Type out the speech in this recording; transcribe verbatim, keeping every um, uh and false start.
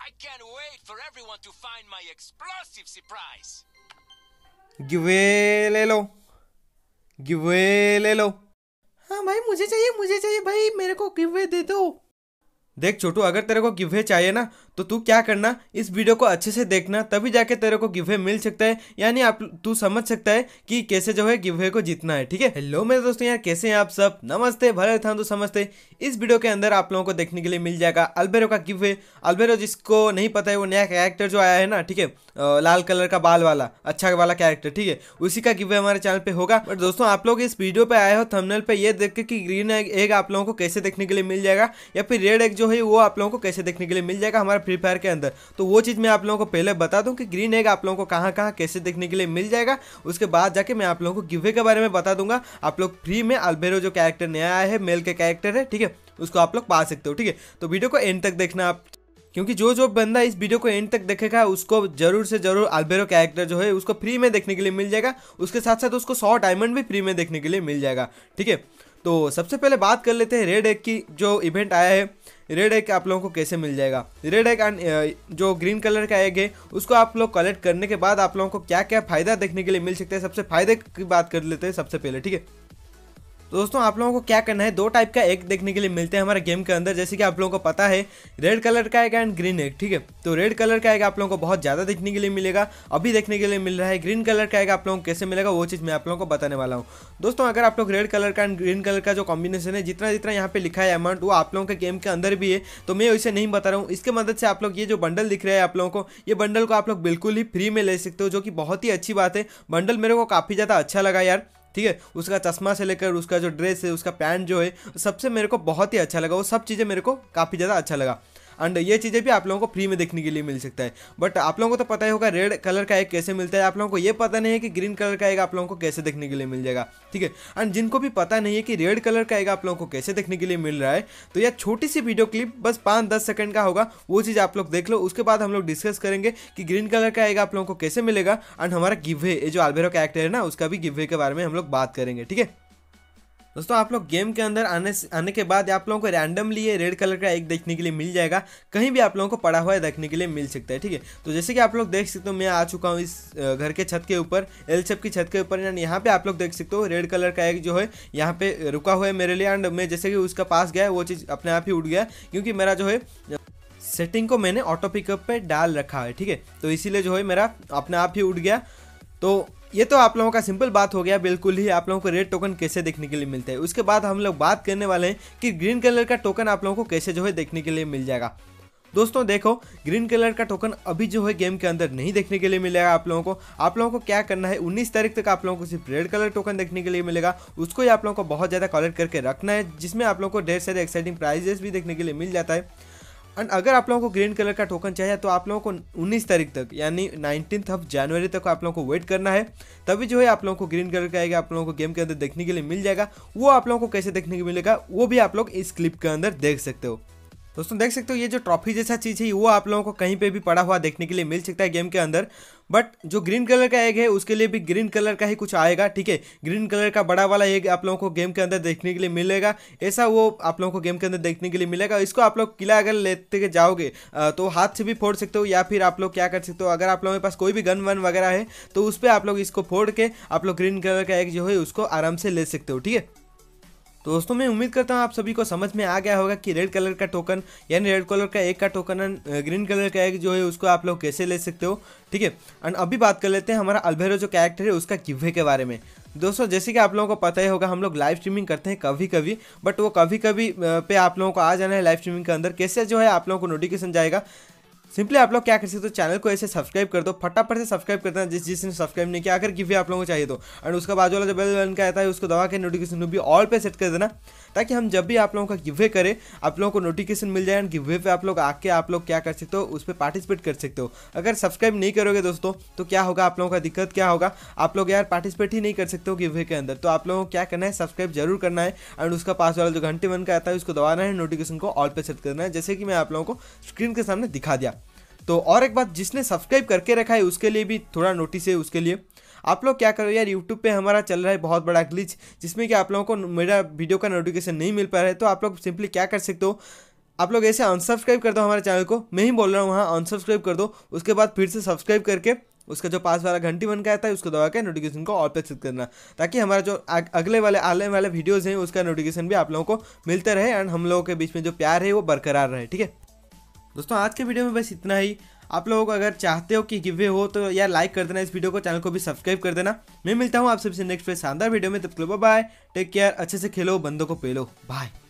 I can't wait for everyone to find my explosive surprise. Giveaway ले लो, giveaway ले लो। हाँ भाई मुझे चाहिए, मुझे चाहिए भाई, मेरे को गिवे दे दो। देख छोटू, अगर तेरे को गिवे चाहिए ना तो तू क्या करना, इस वीडियो को अच्छे से देखना, तभी जाके तेरे को गिवे मिल सकता है। यानी आप तू समझ सकता है कि कैसे जो है गिवे को जीतना है। ठीक है, हेलो मेरे दोस्तों यार, कैसे हैं आप सब? नमस्ते, भले था तो समझते। इस वीडियो के अंदर आप लोगों को देखने के लिए मिल जाएगा अल्वेरो का गिवे। अल्वेरो जिसको नहीं पता है, वो नया कैरेक्टर जो आया है ना, ठीक है, लाल कलर का बाल वाला अच्छा वाला कैरेक्टर, ठीक है, उसी का गिवे हमारे चैनल पे होगा। बट दोस्तों आप लोग इस वीडियो पे आए हो थंबनेल पे ये देख के कि ग्रीन एग आप लोगों को कैसे देखने के लिए मिल जाएगा, या फिर रेड एग जो है वो आप लोगों को कैसे देखने के लिए मिल जाएगा हमारे फ्री फायर के अंदर। तो वो चीज़ मैं आप लोगों को पहले बता दूं कि ग्रीन एग आप लोगों को कहाँ कहाँ कैसे देखने के लिए मिल जाएगा। उसके बाद जाके मैं आप लोगों को गिवे के बारे में बता दूंगा। आप लोग फ्री में अल्वेरो जो कैरेक्टर नया आया है, मेल के कैरेक्टर है, ठीक है, उसको आप लोग पा सकते हो। ठीक है, तो वीडियो को एंड तक देखना आप, क्योंकि जो जो बंदा इस वीडियो को एंड तक देखेगा उसको जरूर से जरूर अल्वेरो कैरेक्टर जो है उसको फ्री में देखने के लिए मिल जाएगा। उसके साथ साथ उसको सौ डायमंड भी फ्री में देखने के लिए मिल जाएगा। ठीक है, तो सबसे पहले बात कर लेते हैं रेड एग की। जो इवेंट आया है, रेड एग आप लोगों को कैसे मिल जाएगा। रेड एग जो ग्रीन कलर का एग है उसको आप लोग कलेक्ट करने के बाद आप लोगों को क्या क्या फ़ायदा देखने के लिए मिल सकता है, सबसे फायदे की बात कर लेते हैं सबसे पहले। ठीक है, तो दोस्तों आप लोगों को क्या करना है, दो टाइप का एग देखने के लिए मिलते हैं हमारे गेम के अंदर, जैसे कि आप लोगों को पता है रेड कलर का एग एंड ग्रीन एग। ठीक है, तो रेड कलर का एग आप लोगों को बहुत ज़्यादा देखने के लिए मिलेगा, अभी देखने के लिए मिल रहा है। ग्रीन कलर का एग आप लोगों को कैसे मिलेगा वो चीज़ मैं आप लोगों को बताने वाला हूँ। दोस्तों अगर आप लोग रेड कलर का एंड ग्रीन कलर का जो कॉम्बिनेशन है, जितना जितना यहाँ पे लिखा है अमाउंट, वो आप लोगों के गेम के अंदर भी है, तो मैं इसे नहीं बता रहा हूँ। इसके मदद से आप लोग ये जो बंडल दिख रहा है आप लोगों को, ये बंडल को आप लोग बिल्कुल ही फ्री में ले सकते हो, जो कि बहुत ही अच्छी बात है। बंडल मेरे को काफ़ी ज़्यादा अच्छा लगा यार। ठीक है, उसका चश्मा से लेकर उसका जो ड्रेस है, उसका पैंट जो है, सबसे मेरे को बहुत ही अच्छा लगा। वो सब चीज़ें मेरे को काफ़ी ज़्यादा अच्छा लगा, एंड ये चीज़ें भी आप लोगों को फ्री में देखने के लिए मिल सकता है। बट आप लोगों को तो पता ही होगा रेड कलर का एग कैसे मिलता है, आप लोगों को ये पता नहीं है कि ग्रीन कलर का एग आप लोगों को कैसे देखने के लिए मिल जाएगा। ठीक है, एंड जिनको भी पता नहीं है कि रेड कलर का एग आप लोगों को कैसे देखने के लिए मिल रहा है, तो यह छोटी सी वीडियो क्लिप बस पाँच दस सेकंड का होगा, वो चीज़ आप लोग देख लो। उसके बाद हम लोग डिस्कस करेंगे कि ग्रीन कलर का एग आप लोगों को कैसे मिलेगा, एंड हमारा गिवे जो अल्वेरो कैरेक्टर है ना, उसका भी गिवे के बारे में हम लोग बात करेंगे। ठीक है दोस्तों, आप लोग गेम के अंदर आने आने के बाद आप लोगों को रैंडमली ये रेड कलर का एग देखने के लिए मिल जाएगा, कहीं भी आप लोगों को पड़ा हुआ है देखने के लिए मिल सकता है। ठीक है, तो जैसे कि आप लोग देख सकते हो, मैं आ चुका हूँ इस घर के छत के ऊपर, एल शेप की छत के ऊपर। एंड यहाँ पे आप लोग देख सकते हो रेड कलर का एग जो है यहाँ पे रुका हुआ है मेरे लिए, एंड मैं जैसे कि उसका पास गया वो चीज़ अपने आप ही उड़ गया, क्योंकि मेरा जो है सेटिंग को मैंने ऑटो पिकअप पे डाल रखा है। ठीक है, तो इसीलिए जो है मेरा अपने आप ही उड़ गया। तो ये तो आप लोगों का सिंपल बात हो गया, बिल्कुल ही आप लोगों को रेड टोकन कैसे देखने के लिए मिलता है। उसके बाद हम लोग बात करने वाले हैं कि ग्रीन कलर का टोकन आप लोगों को कैसे जो है देखने के लिए मिल जाएगा। दोस्तों देखो, ग्रीन कलर का टोकन अभी जो है गेम के अंदर नहीं देखने के लिए मिलेगा आप लोगों को। आप लोगों को क्या करना है, उन्नीस तारीख तक आप लोगों को सिर्फ रेड कलर टोकन देखने के लिए मिलेगा। उसको ही आप लोगों को बहुत ज़्यादा कलेक्ट करके रखना है, जिसमें आप लोगों को ढेर सारे एक्साइटिंग प्राइजेस भी देखने के लिए मिल जाता है। एंड अगर आप लोगों को ग्रीन कलर का टोकन चाहिए तो आप लोगों को उन्नीस तारीख तक यानी नाइनटीन्थ ऑफ जनवरी तक आप लोगों को वेट करना है, तभी जो है आप लोगों को ग्रीन कलर का आएगा, आप लोगों को गेम के अंदर देखने के लिए मिल जाएगा। वो आप लोगों को कैसे देखने को मिलेगा वो भी आप लोग इस क्लिप के अंदर देख सकते हो। दोस्तों देख सकते हो ये जो ट्रॉफी जैसा चीज़ है वो आप लोगों को कहीं पे भी पड़ा हुआ देखने के लिए मिल सकता है गेम के अंदर। बट जो ग्रीन कलर का एग है उसके लिए भी ग्रीन कलर का ही कुछ आएगा। ठीक है, ग्रीन कलर का बड़ा वाला एग आप लोगों को गेम के अंदर देखने के लिए मिलेगा, ऐसा वो आप लोगों को गेम के अंदर देखने के लिए मिलेगा। इसको आप लोग किला अगर लेते जाओगे तो हाथ से भी फोड़ सकते हो, या फिर आप लोग क्या कर सकते हो, अगर आप लोगों के पास कोई भी गन वन वगैरह है तो उस पर आप लोग इसको फोड़ के आप लोग ग्रीन कलर का एग जो है उसको आराम से ले सकते हो। ठीक है, तो दोस्तों मैं उम्मीद करता हूँ आप सभी को समझ में आ गया होगा कि रेड कलर का टोकन यानी रेड कलर का एग का टोकन एंड ग्रीन कलर का एग जो है उसको आप लोग कैसे ले सकते हो। ठीक है, एंड अभी बात कर लेते हैं हमारा अल्वेरो जो कैरेक्टर है उसका गिवे के बारे में। दोस्तों जैसे कि आप लोगों को पता ही होगा, हम लोग लाइव स्ट्रीमिंग करते हैं कभी कभी, बट वो कभी कभी पे आप लोगों को आ जाना है लाइव स्ट्रीमिंग के अंदर। कैसे जो है आप लोगों को नोटिफिकेशन जाएगा, सिंपली आप लोग क्या कर सकते हो, चैनल को ऐसे सब्सक्राइब कर दो, फटाफट से सब्सक्राइब करना जिस जिसने सब्सक्राइब नहीं किया, अगर गिवे आप लोगों को चाहिए तो। और उसका बाजू वाला जो बेल बटन का आता है उसको दबा के नोटिफिकेशन भी ऑल पे सेट कर देना, ताकि हम जब भी आप लोगों का गिवे करें आप लोगों को नोटिफिकेशन मिल जाए। गिवे पे आप लोग आके आप लोग क्या कर सकते हो, उस पर पार्टिसिपेट कर सकते हो। अगर सब्सक्राइब नहीं करोगे दोस्तों तो क्या होगा, आप लोगों का दिक्कत क्या होगा, आप लोग यार पार्टिसिपेट ही नहीं कर सकते हो गिवे के अंदर। तो आप लोगों को क्या करना है, सब्सक्राइब जरूर करना है, और उसका पास वाला जो घंटे वन का आता है उसको दबाना है, नोटिफिकेशन को ऑल पे सेट करना है, जैसे कि मैं आप लोगों को स्क्रीन के सामने दिखा दिया। तो और एक बात, जिसने सब्सक्राइब करके रखा है उसके लिए भी थोड़ा नोटिस है। उसके लिए आप लोग क्या करो यार, यूट्यूब पे हमारा चल रहा है बहुत बड़ा ग्लिच, जिसमें कि आप लोगों को मेरा वीडियो का नोटिफिकेशन नहीं मिल पा रहा है। तो आप लोग सिंपली क्या कर सकते हो, आप लोग ऐसे अनसब्सक्राइब कर दो हमारे चैनल को, मैं ही बोल रहा हूँ, वहाँ अनसब्सक्राइब कर दो। उसके बाद फिर से सब्सक्राइब करके उसका जो पास वाला घंटी बन के आता है उसको दबा के नोटिफिकेशन को ऑल पे सेट करना, ताकि हमारा जो अगले वाले आने वाले वीडियोज़ हैं उसका नोटिफिकेशन भी आप लोगों को मिलते रहे एंड हम लोगों के बीच में जो प्यार है वो बरकरार रहे। ठीक है दोस्तों, आज के वीडियो में बस इतना ही। आप लोगों को अगर चाहते हो कि गिव वे हो तो यार लाइक कर देना इस वीडियो को, चैनल को भी सब्सक्राइब कर देना। मैं मिलता हूँ आप सबसे नेक्स्ट पे शानदार वीडियो में, तब तक बाय, टेक केयर, अच्छे से खेलो, बंदों को पेलो, बाय।